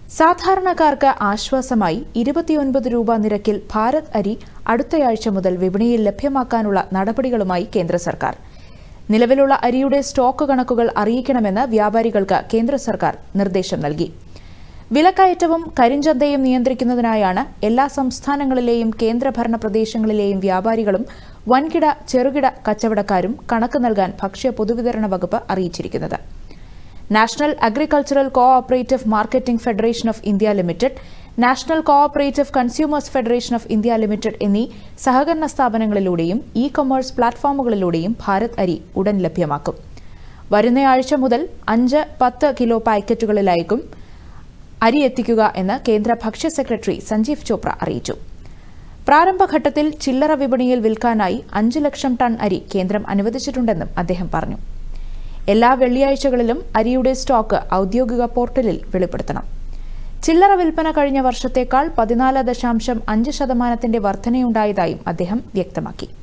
സാധാരണക്കാർക്ക് ആശ്വാസമായി 29 രൂപ നിരക്കിൽ ഭാരത് അരി അടുത്തയാഴ്ച മുതൽ വിപണിയിൽ ലഭ്യമാക്കാനുള്ള നടപടികളുമായി കേന്ദ്ര സർക്കാർ. നിലവിലുള്ള അരിയുടെ സ്റ്റോക്ക് കണക്കുകൾ അറിയിക്കണമെന്ന് വ്യാപാരികൾക്ക് കേന്ദ്ര സർക്കാർ നിർദ്ദേശം നൽകി. വിലക്കയറ്റവും കരിഞ്ചന്തയും നിയന്ത്രിക്കുന്നതിനായാണ് എല്ലാ സംസ്ഥാനങ്ങളിലെയും കേന്ദ്രഭരണ പ്രദേശങ്ങളിലെയും വ്യാപാരികളും വൻകിട ചെറുകിട കച്ചവടക്കാരും കണക്ക് നൽകാൻ ഭക്ഷ്യ പൊതുവിതരണ വകുപ്പ് അറിയിച്ചിരിക്കുന്നത്. National agricultural cooperative marketing federation of India limited, national cooperative consumers federation of India limited എന്നീ സഹകരണ സ്ഥാപനങ്ങളിലൂടെയും ഇ-കൊമേഴ്സ് പ്ലാറ്റ്ഫോമുകളിലൂടെയും ഭാരത് അരി ഉടൻ ലഭ്യമാക്കും. വരുന്നയാഴ്ച മുതൽ 5-10 കിലോ പാക്കറ്റുകളിലായിരിക്കും അരി എത്തിക്കുക എന്ന് കേന്ദ്ര ഭക്ഷ്യ സെക്രട്ടറി സഞ്ജീവ് ചോപ്ര അറിയിച്ചു. പ്രാരംഭഘട്ടത്തിൽ ചില്ലറ വിപണിയിൽ വിൽക്കാനായി 5 ലക്ഷം ടൺ അരി കേന്ദ്രം അനുവദിച്ചിട്ടുണ്ടെന്നും അദ്ദേഹം പറഞ്ഞു. എല്ലാ വെള്ളിയാഴ്ചകളിലും അരിയുടെ സ്റ്റോക്ക് ഔദ്യോഗിക പോർട്ടലിൽ വെളിപ്പെടുത്തണം. ചില്ലറ വിൽപ്പന കഴിഞ്ഞ വർഷത്തേക്കാൾ 14.5% വർധനയുണ്ടായതായും അദ്ദേഹം വ്യക്തമാക്കി.